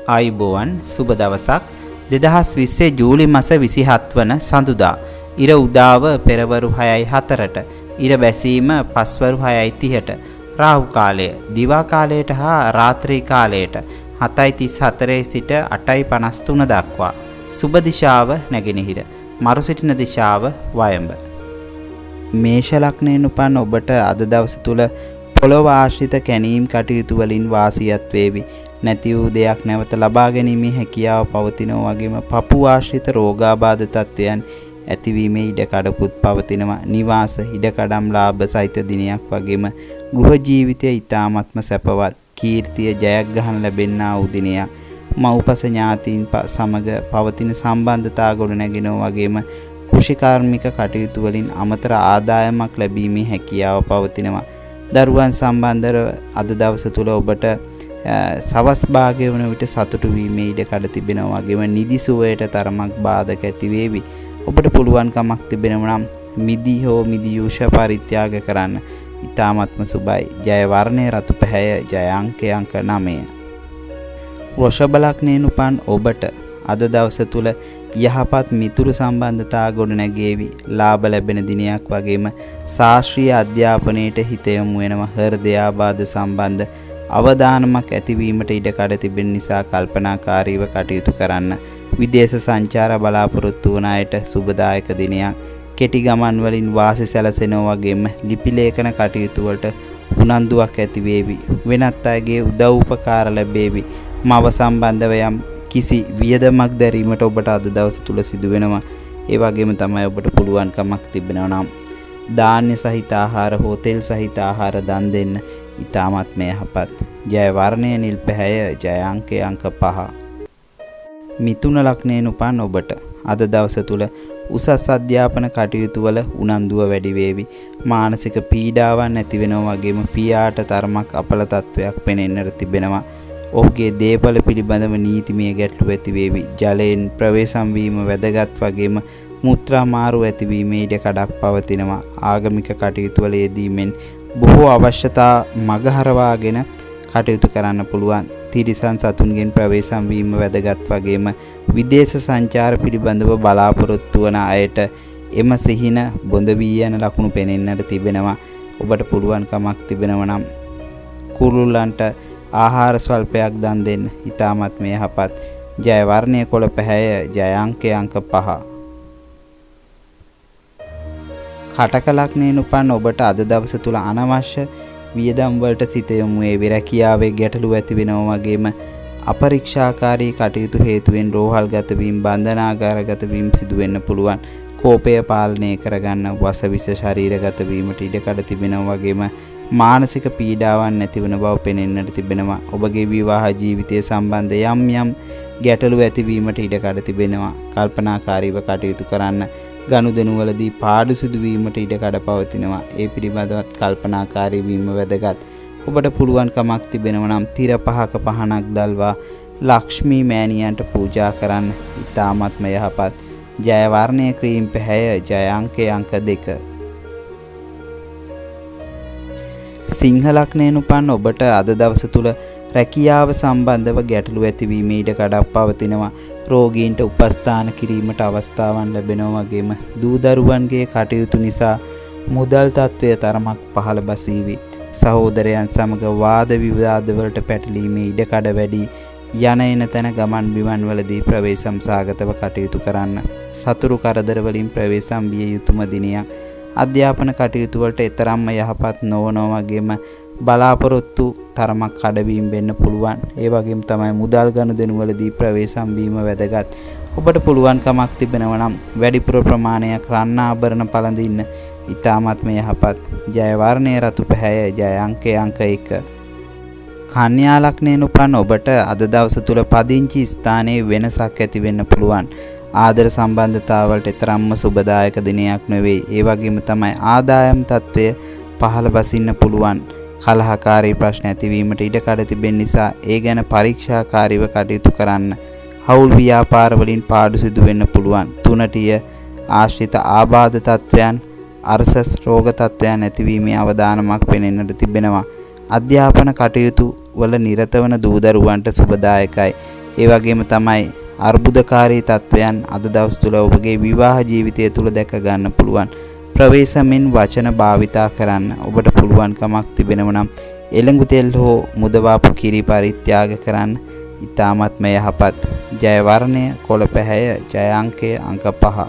ආයුබෝවන් සුබ දවසක් 2020 ජූලි මාස 27 වන සඳුදා ඉර උදාව පෙරවරු 6:04ට ඉර බැසීම පස්වරු 6:30ට රාහු කාලය දිවා කාලයට හා රාත්‍රී කාලයට 7:34 සිට 8:53 දක්වා සුබ දිශාව නැගෙනහිර මරු සිටින දිශාව වයඹ. මේෂ ලග්නයෙන් උපන් ඔබට අද දවස තුල පොළොව ආශ්‍රිත කැණීම් කටයුතු වලින් වාසියත් වේවි. නැති වූ දෙයක් නැවත ලබා ගැනීමේ හැකියාව පවතිනවා වගේම පපු ආශ්‍රිත රෝගාබාධ තත්ත්වයන් ඇතිවීමේ ඉඩකඩකුත් පවතිනවා. නිවාස ඉඩකඩම් ලාභ සහිත දිනයක් වගේම ගෘහ ජීවිතය ඉතාමත්ම සැපවත්. කීර්තිය ජයග්‍රහණ ලැබෙන්නා වූ දිනයක්. මව්පස ඥාතීන් සමග පවතින සම්බන්ධතා ගොඩනැගෙනවා වගේම කෘෂිකාර්මික කටයුතු වලින් අමතර ආදායමක් ලැබීමේ හැකියාව පවතිනවා. දරුවන් සම්බන්ධව අද දවස තුල ඔබට සවස් භාගය වන විට සතුටු වීමේ ඉඩකඩ තිබෙනවා වගේම නිදි සුවයට තරමක් බාධක ඇති වේවි. ඔබට පුළුවන්කමක් තිබෙනවා නම් මිදි හෝ මිදියුෂ පරිත්‍යාග කරන්න. ඊ타ත්ම සුබයි. ජය වර්ණය රතු පැහැය. ජය අංකය අංක 9. වෘෂභ ලග්නයෙන් උපන් ඔබට අද දවස තුල යහපත් මිතුරු සම්බන්ධතා ගොඩනැගේවි. ලාභ ලැබෙන දිනයක් වගේම ශාස්ත්‍රීය අධ්‍යාපනයේට හිත යොමු වෙනවා. හෘදයාබාධ සම්බන්ධ අවදානමක් ඇතිවීමට ඉඩකඩ තිබෙන නිසා කල්පනාකාරීව කටයුතු කරන්න. විදේශ සංචාර බලාපොරොත්තු වන අයට සුබදායක දිනයක්. කෙටි ගමන් වලින් වාසි සැලසෙනවා වගේම ලිපි ලේඛන කටයුතු වලට උනන්දුවක් ඇති වේවි. වෙනත් අයගේ උදව් උපකාර ලැබේවි. මව සම්බන්ධව යම් කිසි වියදමක් දැරීමට ඔබට අද දවස තුල සිදු වෙනවා. ඒ වගේම තමයි ඔබට පුළුවන්කමක් තිබෙනවා නම් ධාන්‍ය සහිත ආහාර හෝ තෙල් සහිත ආහාර දන් දෙන්න. ඊ타මත්ම යහපත්. ජය වර්ණය නිල් පැහැය. ජය අංකය අංක 5. මිථුන ලග්නයෙන් උපන් ඔබට අද දවස තුල උසස් අධ්‍යාපන කටයුතු වල උනන්දුව වැඩි වේවි. මානසික පීඩාවන් නැති වෙනවා වගේම පියාට තරමක් අපල තත්වයක් පෙනෙන්නට තිබෙනවා. ඔහුගේ දේපල පිළිබඳව නීතිමය ගැටලු ඇති වේවි. ජලයෙන් ප්‍රවේශම් වීම වැදගත් වගේම මුත්‍රා මාරු ඇතිවීමේ ඉඩකඩක් පවතිනවා. ආගමික කටයුතු වල යෙදීමෙන් බොහෝ අවශ්‍යතා මගහරවාගෙන කටයුතු කරන්න පුළුවන්. තිරිසන් සතුන්ගෙන් ප්‍රවේශම් වීම වැදගත් වගේම විදේශ සංචාර පිළිබඳව බලාපොරොත්තු වන අයට එම සිහින බොඳ වී යන ලකුණු පෙනෙන්නට තිබෙනවා. ඔබට පුළුවන්කමක් තිබෙනවා නම් කුරුල්ලන්ට ආහාර ස්වල්පයක් දන් දෙන්න. ඊ타මත්ම යහපත්. ජය වර්ණය කොළ පැහැය. ජය අංකය අංක 5. කටක ලග්නයෙන් උපන් ඔබට අද දවස තුල අනවශ්‍ය වියදම් වලට සිත යොමු වේ. විරකියාවේ ගැටලු ඇති වෙනවා වගේම අපරීක්ෂාකාරී කටයුතු හේතුවෙන් රෝහල්ගත වීම බන්ධනාගාරගත වීම සිදු වෙන්න පුළුවන්. කෝපය පාලනය කරගන්න වසවිස ශරීරගත වීමට ඉඩකඩ තිබෙනවා වගේම මානසික පීඩාවන් නැතිවන බව පෙනෙන්නට තිබෙනවා. ඔබගේ විවාහ ජීවිතය සම්බන්ධ යම් ගැටලු ඇතිවීමට ඉඩකඩ තිබෙනවා. කල්පනාකාරීව කටයුතු කරන්න. ගනුදෙනු වලදී පාඩු සිදුවීමට ඉඩකඩ පවතිනවා. ඒ පිළිබඳවත් කල්පනාකාරී වීම වැදගත්. ඔබට පුළුවන්කමක් තිබෙනවා නම් තිර පහක පහනක් දල්වා ලක්ෂ්මී මෑණියන්ට පූජා කරන්න. ඊ타මත්ම යහපත්. ජය වර්ණය ක්‍රීම් පැහැය. ජය අංකය අංක 2. සිංහ ලග්නයෙන් උපන් ඔබට අද දවස තුල රැකියාව සම්බන්ධව ගැටලු ඇතිවීමේ ඉඩකඩක් පවතිනවා. රෝගීන්ට උපස්ථාන කිරීමට අවස්ථාවන් ලැබෙනවා වගේම දූ දරුවන්ගේ කටයුතු නිසා මුදල් තත්ත්වය තරමක් පහළ බසීවි. සහෝදරයන් සමග වාද විවාද වලට පැටලීමේ ඉඩකඩ වැඩි. යන එන තැන ගමන් බිමන් වලදී ප්‍රවේශම් සාගතව කටයුතු කරන්න. සතුරු කරදර වලින් ප්‍රවේශම් විය යුතුම දිනයක්. අධ්‍යාපන කටයුතු වලට තරම්ම යහපත් නොවනවා වගේම බලාපොරොත්තු තරමක් කඩවීම වෙන්න පුළුවන්. ඒ වගේම තමයි මුදල් ගනුදෙනු වලදී ප්‍රවේශම් වීම වැදගත්. ඔබට පුළුවන්කමක් තිබෙනවා නම් වැඩිපුර ප්‍රමාණයක් රන් ආභරණ පළඳින්න. ඊ타මත්ම යහපත්. ජය වර්ණය රතු පැහැය. ජය අංකය අංක 1. කන්‍යා ලග්නයෙන් උපන් ඔබට අද දවස තුල පදිංචි ස්ථානයේ වෙනසක් ඇති වෙන්න පුළුවන්. ආදර සම්බන්ධතාවලට තරම්ම සුබදායක දිනයක් නෙවෙයි. ඒ වගේම තමයි ආදායම් තත්ත්වය පහළ බසින්න පුළුවන්. කලහකාරී ප්‍රශ්න ඇතිවීමට ඉඩකඩ තිබෙන නිසා ඒ ගැන පරීක්ෂාකාරීව කටයුතු කරන්න. හවුල් ව්‍යාපාර වලින් පාඩු සිදු වෙන්න පුළුවන්. තුනටිය ආශ්‍රිත ආබාධ තත්ත්වයන් අර්ශස් රෝග තත්ත්වයන් ඇතිවීමේ අවදානමක් පෙනෙන්නට තිබෙනවා. අධ්‍යාපන කටයුතු වල නිරත වන දූ දරුවන්ට සුබදායකයි. ඒ වගේම තමයි අර්බුදකාරී තත්වයන් අද දවස් තුල ඔබගේ විවාහ ජීවිතය තුල දැක ගන්න පුළුවන්. ප්‍රවේශමෙන් වචන භාවිතා කරන්න ඔබට පුළුවන්කමක් තිබෙනවා නම් එළඟු තෙල් හෝ මුදවාපු කිරි පරිත්‍යාග කරන්න. ඊ타මත්ම යහපත්. ජය වර්ණය කොළ පැහැය. ජය අංකය අංක 5.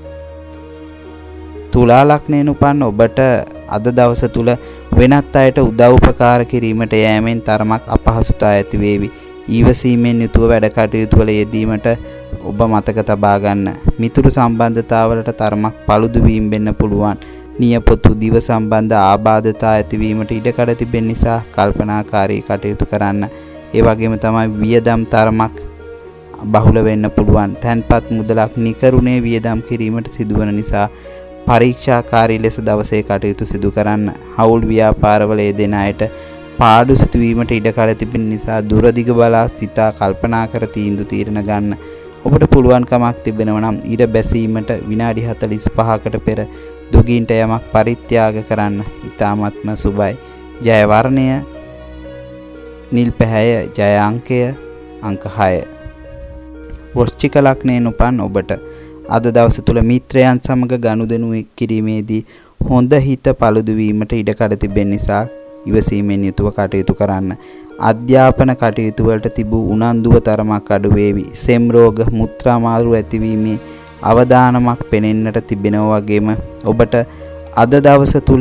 තුලා ලග්නයෙන් උපන් ඔබට අද දවස තුල වෙනත් අයට උදව් උපකාර කිරීමට යෑමෙන් තරමක් අපහසුතාව ඇති වේවි. ඊවසීමෙන් යුතුව වැඩ කටයුතු වල යෙදීමට ඔබ මතක තබා ගන්න. මිතුරු සම්බන්ධතාවලට තරමක් paludu වීම වෙන්න පුළුවන්. නියපොතු දිව සම්බන්ධ ආබාධතා ඇතිවීමට ඉඩකඩ තිබෙන නිසා කල්පනාකාරී කටයුතු කරන්න. ඒ වගේම තමයි වියදම් තරමක් බහුල වෙන්න පුළුවන්. තැන්පත් මුදලක් නිකරුණේ වියදම් කිරීමට සිදුවන නිසා පරීක්ෂාකාරී ලෙස දවසේ කටයුතු සිදු කරන්න. හවුල් ව්‍යාපාරවල යෙදෙන අයට පාඩු සිදුවීමට ඉඩකඩ තිබෙන නිසා දුරදිග බලා සිතා කල්පනා කර තීන්දුව తీරන ගන්න. ඔබට පුළුවන්කමක් තිබෙනවා නම් ඉර බැසීමට විනාඩි 45කට පෙර දුගීන්ට යමක් පරිත්‍යාග කරන්න. ඊ타මත්ම සුබයි. ජය වර්ණය නිල් පැහැය. ජය අංකය අංක 6. වෘශ්චික ලග්නයෙන් උපන් ඔබට අද දවස තුල මිත්‍රයන් සමග ගනුදෙනු කිරීමේදී හොඳ හිත paludu වීමට ඉඩකඩ තිබෙන නිසා ඉවසීමෙන් යුතුව කටයුතු කරන්න. අධ්‍යාපන කටයුතු වලට තිබූ උනන්දුව තරමක් අඩු වේවි. සෙම් රෝග, මුත්‍රා මාරු ඇතිවීමේ අවදානමක් පෙනෙන්නට තිබෙනවා වගේම ඔබට අද දවස තුල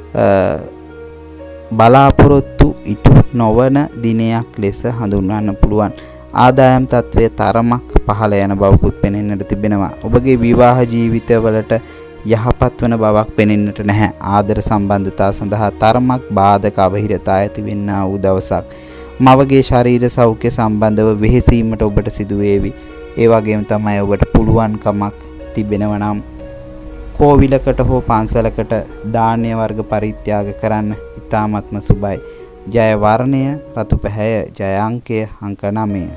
බලාපොරොත්තු ඉටු නොවන දිනයක් ලෙස හඳුන්වන්න පුළුවන්. ආදායම් තත්වයේ තරමක් පහළ යන බවකුත් පෙනෙන්නට තිබෙනවා. ඔබගේ විවාහ ජීවිතවලට යහපත් වන බවක් පෙනෙන්නට නැහැ. ආදර සම්බන්ධතා සඳහා තරමක් බාධක අවහිරතා ඇති වෙන්නා වූ දවසක්. මවගේ ශරීර සෞඛ්‍ය සම්බන්ධව වෙහෙසීමට ඔබට සිදු වේවි. ඒ වගේම තමයි ඔබට පුළුවන්කමක් තිබෙනවා නම් කෝවිලකට හෝ පන්සලකට ධාන්‍ය වර්ග පරිත්‍යාග කරන්න. ඉතාමත්ම සුබයි. ජය වර්ණය රතු පැහැය. ජය අංකය අංක 9.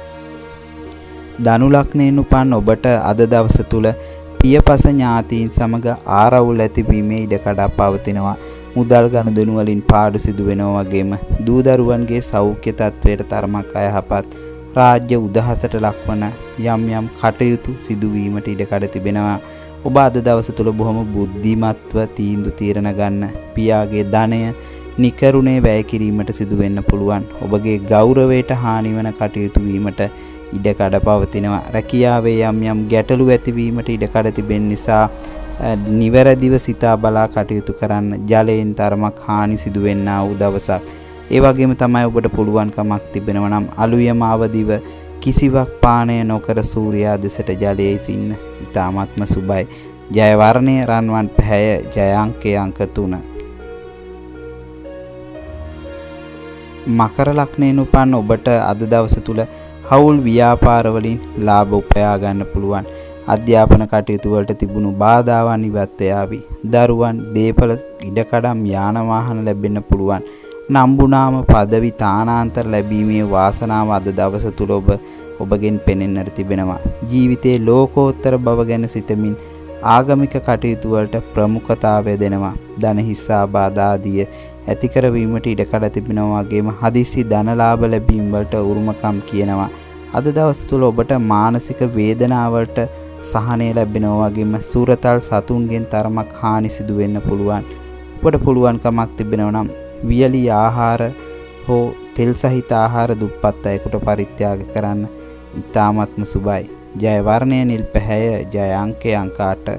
ධනු ලග්නයෙන් උපන් ඔබට අද දවස තුල පියපස ඥාතීන් සමග ආරවුල් ඇතිවීමේ ඉඩකඩ පවතිනවා. මුදල් ගනුදෙනු වලින් පාඩු සිදු වෙනවා වගේම දූ දරුවන්ගේ සෞඛ්‍ය තත්වයට තරමක් අයහපත්. රාජ්‍ය උදහසට ලක්වන යම් යම් කටයුතු සිදුවීමට ඉඩකඩ තිබෙනවා. ඔබ අද දවස තුල බොහොම බුද්ධිමත්ව තීන්දුව తీරන ගන්න. පියාගේ ධනය නිකරුණේ වැය කිරීමට සිදු වෙන්න පුළුවන්. ඔබගේ ගෞරවයට හානි වන කටයුතු වීමට ඉඩකඩ පවතිනවා. රැකියාවේ යම් යම් ගැටලු ඇතිවීමට ඉඩකඩ තිබෙන නිසා නිවැරදිව සිතා බලා කටයුතු කරන්න. ජලයෙන් තරමක් හානි සිදු වෙන්නා වූ දවසක්. ඒ වගේම තමයි ඔබට පුළුවන්කමක් තිබෙනවා නම් අලුයම අවදිව කිසිවක් පානය නොකර සූර්යා දෙසට ජලයේ සින්න. ඉතාමත්ම සුබයි. ජය වර්ණය රන්වන් පැහැය. ජය අංකය අංක 3. මකර ලග්නයෙන් උපන් ඔබට අද දවස තුල හවුල් ව්‍යාපාර වලින් ලාභ උපයා ගන්න පුළුවන්. අධ්‍යාපන කටයුතු වලට තිබුණු බාධාවන් ඉවත් යාවි. දරුවන්, දේපල, ඉඩකඩම්, යාන වාහන ලැබෙන්න පුළුවන්. නම්බුනාම පදවි තානාන්තර ලැබීමේ වාසනාව අද දවස තුල ඔබගෙන් පෙනෙන්නට තිබෙනවා. ජීවිතයේ ලෝකෝත්තර බව ගැන සිතමින් ආගමික කටයුතු වලට ප්‍රමුඛතාවය දෙනවා. ධන හිස්සා බාධා ආදිය ඇති කරවීමට ඉඩකඩ තිබෙනවා වගේම හදිසි ධනලාභ ලැබීම වලට උරුමකම් කියනවා. අද දවස් තුල ඔබට මානසික වේදනාවලට සහනය ලැබෙනවා වගේම සූරතල් සතුන්ගෙන් තරමක් හානි සිදු වෙන්න පුළුවන්. ඔබට පුළුවන්කමක් තිබෙනවා නම් වියලි ආහාර හෝ තෙල් සහිත ආහාර දුප්පත් අයෙකුට පරිත්‍යාග කරන්න. ඉතාමත්ම සුබයි. ජය වර්ණය නිල් පැහැය. ජය අංකය අංක 8.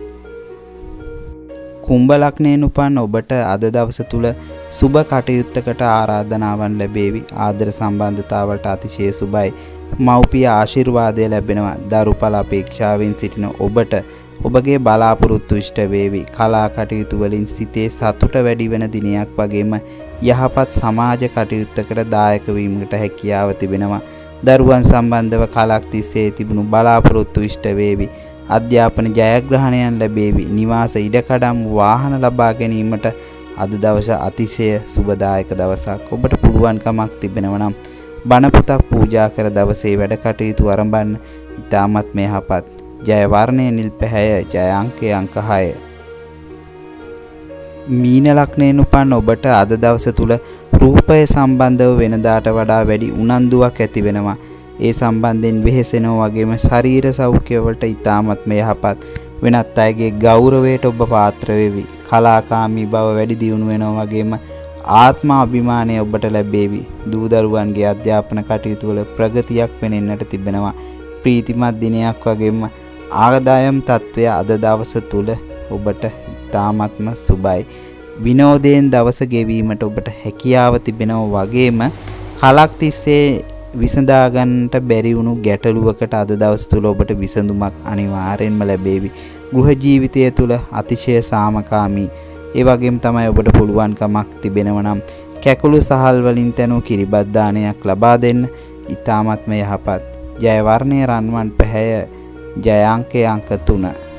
කුම්භ ලග්නයෙන් උපන් ඔබට අද දවස තුල සුබ කටයුත්තකට ආරාධනාවන් ලැබේවි. ආදර සම්බන්ධතාවලට අතිශය සුබයි. මව්පිය ආශිර්වාදය ලැබෙනවා. දරුපල අපේක්ෂාවෙන් සිටින ඔබට ඔබගේ බලාපොරොත්තු ඉෂ්ට වේවි. කලා කටයුතු වලින් සිතේ සතුට වැඩි වෙන දිනයක් වගේම යහපත් සමාජ කටයුත්තකට දායක වීමකට හැකියාව තිබෙනවා. දරුවන් සම්බන්ධව කලක් තිස්සේ තිබුණු බලාපොරොත්තු ඉෂ්ට වේවි. අධ්‍යාපන ජයග්‍රහණයන් ලැබේවි. නිවාස ඉඩකඩම් වාහන ලබා ගැනීමට අද දවස අතිශය සුබදායක දවසක්. ඔබට පුළුවන්කමක් තිබෙනවා නම් බණ පොතක් පූජා කර දවසේ වැඩ කටයුතු ආරම්භන්න. ඉතාමත් මෙහපත්. ජය වර්ණය නිල් පැහැය. ජය අංකය අංක 6. මීන ලග්නයෙන් උපන් ඔබට අද දවස තුල රූපය සම්බන්ධව වෙනදාට වඩා වැඩි උනන්දුවක් ඇති වෙනවා. ඒ සම්බන්ධයෙන් වෙහෙසෙනවා වගේම ශරීර සෞඛ්‍ය වලට ඉතාමත්ම යහපත්. වෙනත් අයගේ ගෞරවයට ඔබ පාත්‍ර වෙවි. කලාකාමී බව වැඩි දියුණු වෙනවා වගේම ආත්ම අභිමානය ඔබට ලැබේවි. දූ දරුවන්ගේ අධ්‍යාපන කටයුතු වල ප්‍රගතියක් වෙනෙන්නට තිබෙනවා. ප්‍රීතිමත් දිනයක් වගේම ආදායම් තත්වය අද දවස තුල ඔබට ඉතාමත්ම සුබයි. විනෝදයෙන් දවස ගෙවීමට ඔබට හැකියාව තිබෙනවා වගේම කලක් තිස්සේ විසඳා ගන්නට බැරි වුණු ගැටලුවකට අද දවස් තුල ඔබට විසඳුමක් අනිවාර්යෙන්ම ලැබේවි. ගෘහ ජීවිතය තුල අතිශය සාමකාමී. ඒ වගේම තමයි ඔබට පුළුවන්කමක් තිබෙනවා නම් කැකුළු සහල් වලින් තැනු කිරිබත් දානයක් ලබා දෙන්න. ඊ타මත්ම යහපත්. ජය වර්ණයේ රන්වන් පැහැය. ජය අංකය අංක 3.